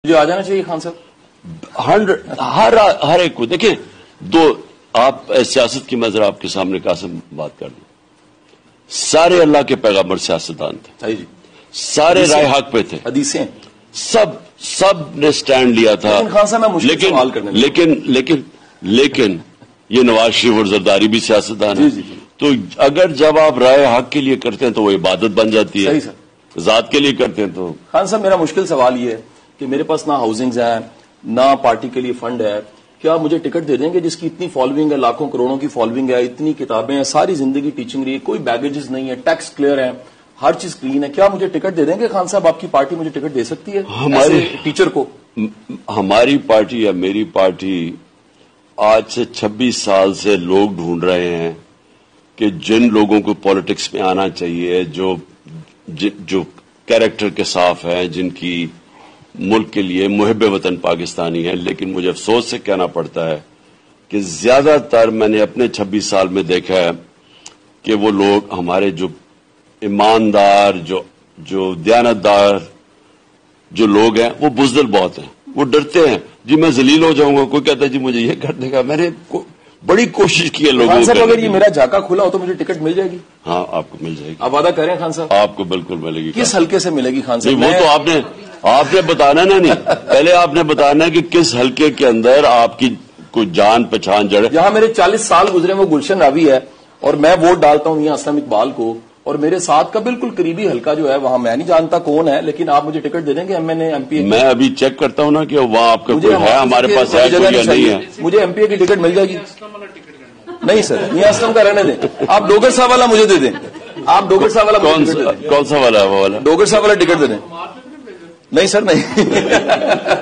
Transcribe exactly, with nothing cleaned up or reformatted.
جو آ جانا چاہیے خان صاحب ہنڈریڈ ہر ہر ایک کو دیکھیں. دو آپ سیاست کی میں ذرا آپ کے سامنے قاسم بات کر دوں. سارے اللہ کے پیغمبر سیاستدان تھے, جی سارے رائے حق پہ تھے, حدیثیں سب سب نے سٹینڈ لیا تھا. لیکن خان صاحب میں مشکل لیکن سوال کرنے لیکن لیکن لیکن یہ نواز شریف اور زرداری بھی سیاستدان جی ہیں. جی جی تو اگر جب آپ رائے حق کے لیے کرتے ہیں تو وہ عبادت بن جاتی ہے. صحیح سر. ذات کے لیے کرتے ہیں تو خان صاحب میرا مشکل سوال یہ ہے کہ میرے پاس نہ ہاؤسنگز ہیں نہ پارٹی کے لیے فنڈ ہے, کیا مجھے ٹکٹ دے دیں گے جس کی اتنی فالوئنگ ہے, لاکھوں کروڑوں کی فالوئنگ ہے, اتنی کتابیں ہیں, ساری زندگی ٹیچنگ رہی ہے, کوئی بیگیجز نہیں ہے, ٹیکس کلیئر ہے, ہر چیز کلین ہے, کیا مجھے ٹکٹ دے دیں گے خان صاحب؟ آپ کی پارٹی مجھے ٹکٹ دے سکتی ہے ہماری ٹیچر کو؟ ہماری پارٹی یا میری پارٹی آج سے چھبیس سال سے لوگ ڈھونڈ رہے ہیں کہ جن لوگوں کو پالیٹکس میں آنا چاہیے, جو جو کیریکٹر کے صاف ہیں, جن کی ملک کے لیے محب وطن پاکستانی ہیں. لیکن مجھے افسوس سے کہنا پڑتا ہے کہ زیادہ تر میں نے اپنے چھبیس سال میں دیکھا ہے کہ وہ لوگ ہمارے جو ایماندار, جو جو دیانتدار جو لوگ ہیں, وہ بزدل بہت ہیں. وہ ڈرتے ہیں جی میں ذلیل ہو جاؤں گا, کوئی کہتا ہے جی مجھے یہ کر دے گا. میں نے بڑی کوشش کی ہے لوگوں خان صاحب کو. اگر یہ میرا جھاکا کھلا ہو تو مجھے ٹکٹ مل جائے گی؟ ہاں آپ کو مل جائے گی. آپ وعدہ کریں خان صاحب؟ آپ کو بالکل ملے گی. کس حلقے سے ملے گی خان صاحب؟ وہ تو آپ نے آپ نے بتانا نا, نہیں پہلے آپ نے بتانا ہے کہ کس حلقے کے اندر آپ کی کوئی جان پہچان جڑے. یہاں میرے چالیس سال گزرے, وہ گلشن راوی ہے اور میں ووٹ ڈالتا ہوں یہاں اسلم اقبال کو, اور میرے ساتھ کا بالکل قریبی حلقہ جو ہے وہاں میں نہیں جانتا کون ہے, لیکن آپ مجھے ٹکٹ دے دیں گے M N A M P A? میں ابھی چیک کرتا ہوں نا کہ وہاں آپ کا کوئی ہے, ہمارے پاس ہے کوئی یا نہیں ہے. مجھے ایم پی اے کی ٹکٹ مل جائے گی؟ نہیں سر, میاں اسلم کا رہنے دیں. آپ ڈوگر صاحب والا مجھے دے دیں. آپ ڈوگر صاحب والا کون سا کون سا والا ہے وہ والا؟ ڈوگر صاحب والا ٹکٹ دے دیں. نہیں سر نہیں